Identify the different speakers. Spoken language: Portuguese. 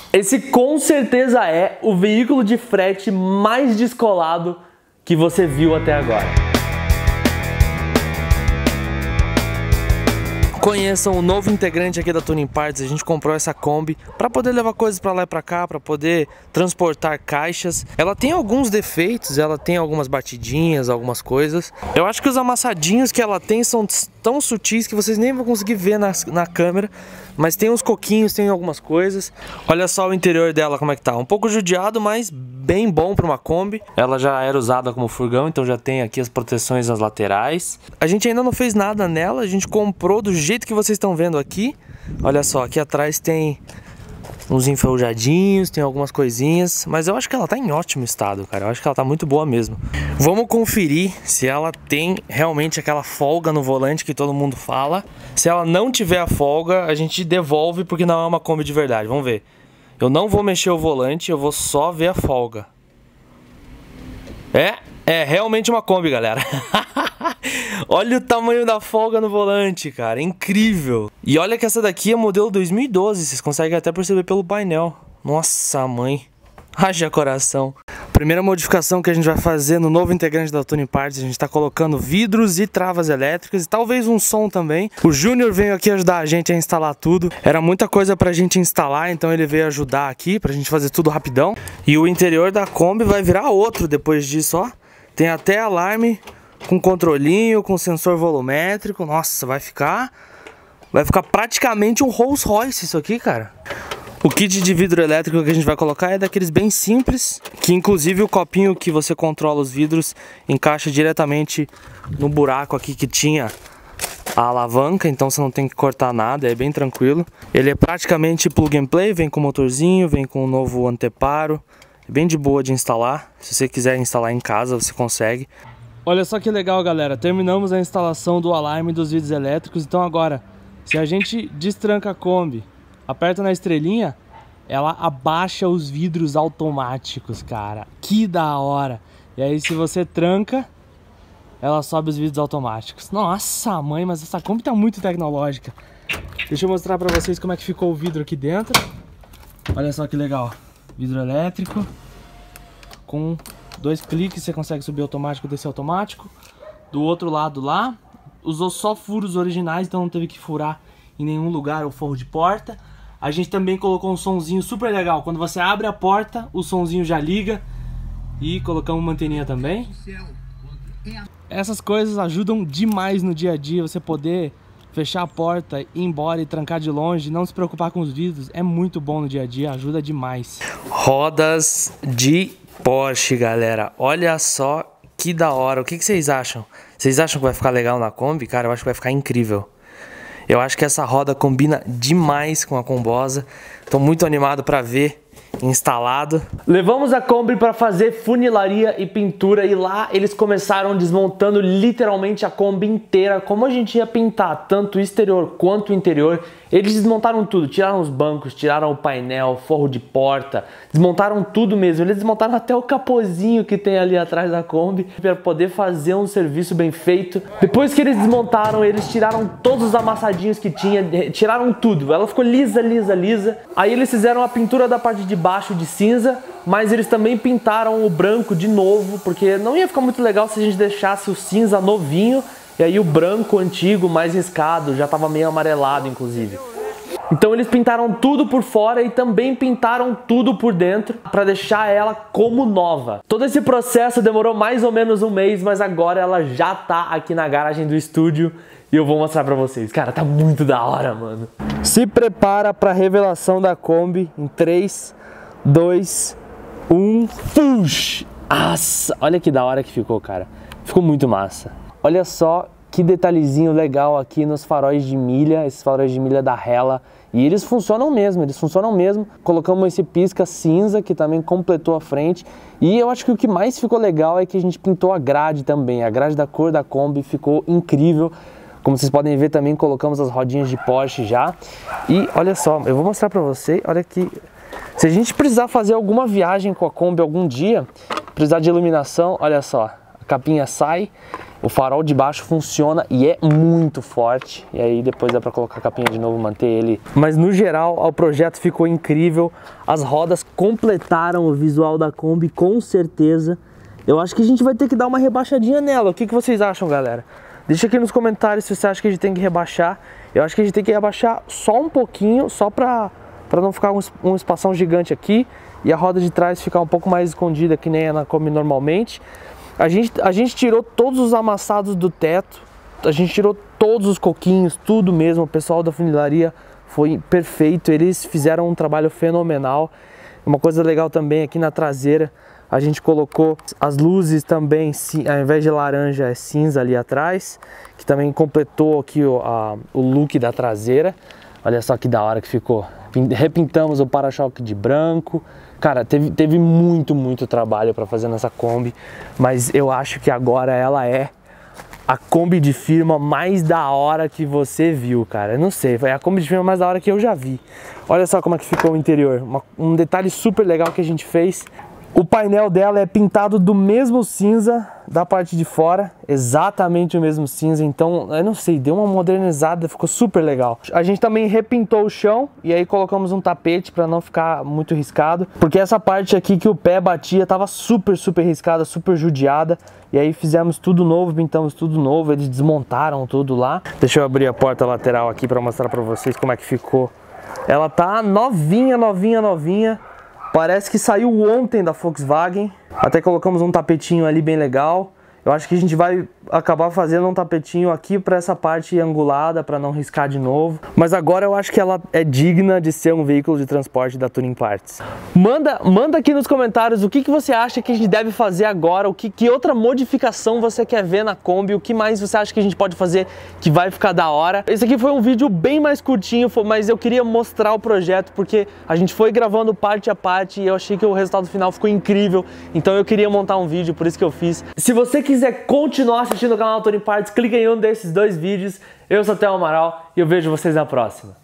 Speaker 1: Esse com certeza é o veículo de frete mais descolado que você viu até agora. Conheçam o novo integrante aqui da Tuning Parts. A gente comprou essa Kombi para poder levar coisas para lá e para cá, para poder transportar caixas. Ela tem alguns defeitos, ela tem algumas batidinhas, algumas coisas. Eu acho que os amassadinhos que ela tem são tão sutis que vocês nem vão conseguir ver na câmera, mas tem uns coquinhos, tem algumas coisas. Olha só o interior dela como é que tá, um pouco judiado, mas bem bom para uma Kombi. Ela já era usada como furgão, então já tem aqui as proteções nas laterais. A gente ainda não fez nada nela, a gente comprou do jeito que vocês estão vendo aqui. Olha só, aqui atrás tem uns enferrujadinhos, tem algumas coisinhas, mas eu acho que ela tá em ótimo estado, cara. Eu acho que ela tá muito boa mesmo. Vamos conferir se ela tem realmente aquela folga no volante que todo mundo fala. Se ela não tiver a folga, a gente devolve porque não é uma Kombi de verdade. Vamos ver. Eu não vou mexer o volante, eu vou só ver a folga. É realmente uma Kombi, galera. Olha o tamanho da folga no volante, cara, incrível. E olha que essa daqui é modelo 2012, vocês conseguem até perceber pelo painel. Nossa, mãe, haja coração. Primeira modificação que a gente vai fazer no novo integrante da Tuning Parts, a gente tá colocando vidros e travas elétricas e talvez um som também. O Júnior veio aqui ajudar a gente a instalar tudo. Era muita coisa pra gente instalar, então ele veio ajudar aqui pra gente fazer tudo rapidão. E o interior da Kombi vai virar outro depois disso, ó. Tem até alarme com controlinho, com sensor volumétrico. Nossa, vai ficar praticamente um Rolls Royce isso aqui, cara. O kit de vidro elétrico que a gente vai colocar é daqueles bem simples, que inclusive o copinho que você controla os vidros encaixa diretamente no buraco aqui que tinha a alavanca, então você não tem que cortar nada, é bem tranquilo. Ele é praticamente plug and play, vem com motorzinho, vem com um novo anteparo, é bem de boa de instalar. Se você quiser instalar em casa, você consegue. Olha só que legal, galera, terminamos a instalação do alarme dos vidros elétricos. Então agora, se a gente destranca a Kombi, aperta na estrelinha, ela abaixa os vidros automáticos, cara. Que da hora! E aí se você tranca, ela sobe os vidros automáticos. Nossa, mãe, mas essa Kombi tá muito tecnológica. Deixa eu mostrar pra vocês como é que ficou o vidro aqui dentro. Olha só que legal. Vidro elétrico. Com 2 cliques você consegue subir automático e descer automático. Do outro lado lá, usou só furos originais, então não teve que furar em nenhum lugar o forro de porta. A gente também colocou um sonzinho super legal. Quando você abre a porta, o sonzinho já liga. E colocamos uma anteninha também. Essas coisas ajudam demais no dia a dia. Você poder fechar a porta, ir embora e trancar de longe, não se preocupar com os vidros. É muito bom no dia a dia, ajuda demais. Rodas de Porsche, galera. Olha só que da hora. O que vocês acham? Vocês acham que vai ficar legal na Kombi? Cara, eu acho que vai ficar incrível. Eu acho que essa roda combina demais com a combosa. Tô muito animado para ver instalado. Levamos a Kombi para fazer funilaria e pintura e lá eles começaram desmontando literalmente a Kombi inteira. Como a gente ia pintar tanto o exterior quanto o interior, eles desmontaram tudo, tiraram os bancos, tiraram o painel, forro de porta, desmontaram tudo mesmo. Eles desmontaram até o capozinho que tem ali atrás da Kombi para poder fazer um serviço bem feito. Depois que eles desmontaram, eles tiraram todos os amassadinhos que tinha, tiraram tudo. Ela ficou lisa, lisa, lisa. Aí eles fizeram a pintura da parte de baixo de cinza, mas eles também pintaram o branco de novo, porque não ia ficar muito legal se a gente deixasse o cinza novinho e aí o branco antigo, mais riscado, já estava meio amarelado inclusive. Então eles pintaram tudo por fora e também pintaram tudo por dentro para deixar ela como nova. Todo esse processo demorou mais ou menos um mês, mas agora ela já tá aqui na garagem do estúdio e eu vou mostrar pra vocês. Cara, tá muito da hora, mano. Se prepara pra revelação da Kombi em 3, 2, 1, push! Nossa, olha que da hora que ficou, cara. Ficou muito massa. Olha só que detalhezinho legal aqui nos faróis de milha, esses faróis de milha da Hella. E eles funcionam mesmo, Colocamos esse pisca cinza que também completou a frente. E eu acho que o que mais ficou legal é que a gente pintou a grade também. A grade da cor da Kombi ficou incrível. Como vocês podem ver também colocamos as rodinhas de Porsche já. E olha só, eu vou mostrar pra você, olha que... Se a gente precisar fazer alguma viagem com a Kombi algum dia, precisar de iluminação, olha só, a capinha sai O farol de baixo funciona e é muito forte. E aí depois dá pra colocar a capinha de novo, manter ele. Mas no geral, o projeto ficou incrível. As rodas completaram o visual da Kombi, com certeza. Eu acho que a gente vai ter que dar uma rebaixadinha nela. O que vocês acham, galera? Deixa aqui nos comentários se você acha que a gente tem que rebaixar. Eu acho que a gente tem que rebaixar só um pouquinho, só pra não ficar um espação gigante aqui. E a roda de trás ficar um pouco mais escondida, que nem é na Kombi normalmente. A gente tirou todos os amassados do teto, a gente tirou todos os coquinhos, tudo mesmo. O pessoal da funilaria foi perfeito, eles fizeram um trabalho fenomenal. Uma coisa legal também aqui na traseira, a gente colocou as luzes também, ao invés de laranja é cinza ali atrás, que também completou aqui o look da traseira. Olha só que da hora que ficou. Repintamos o para-choque de branco. Cara, teve muito trabalho para fazer nessa Kombi, mas eu acho que agora ela é a Kombi de firma mais da hora que você viu, cara. Eu não sei, foi a Kombi de firma mais da hora que eu já vi. Olha só como é que ficou o interior, um detalhe super legal que a gente fez. O painel dela é pintado do mesmo cinza da parte de fora, exatamente o mesmo cinza, então, eu não sei, deu uma modernizada, ficou super legal. A gente também repintou o chão e aí colocamos um tapete para não ficar muito riscado, porque essa parte aqui que o pé batia tava super riscada, super judiada, e aí fizemos tudo novo, pintamos tudo novo, eles desmontaram tudo lá. Deixa eu abrir a porta lateral aqui para mostrar para vocês como é que ficou. Ela tá novinha. Parece que saiu ontem da Volkswagen. Até colocamos um tapetinho ali bem legal. Eu acho que a gente vai acabar fazendo um tapetinho aqui para essa parte angulada, para não riscar de novo. Mas agora eu acho que ela é digna de ser um veículo de transporte da Tuning Parts. Manda aqui nos comentários o que você acha que a gente deve fazer agora, que outra modificação você quer ver na Kombi, o que mais você acha que a gente pode fazer que vai ficar da hora. Esse aqui foi um vídeo bem mais curtinho, mas eu queria mostrar o projeto porque a gente foi gravando parte a parte e eu achei que o resultado final ficou incrível. Então eu queria montar um vídeo, por isso que eu fiz. Se você quiser continuar assistindo o canal Tuning Parts, clica em um desses dois vídeos. Eu sou o Theo Amaral e eu vejo vocês na próxima.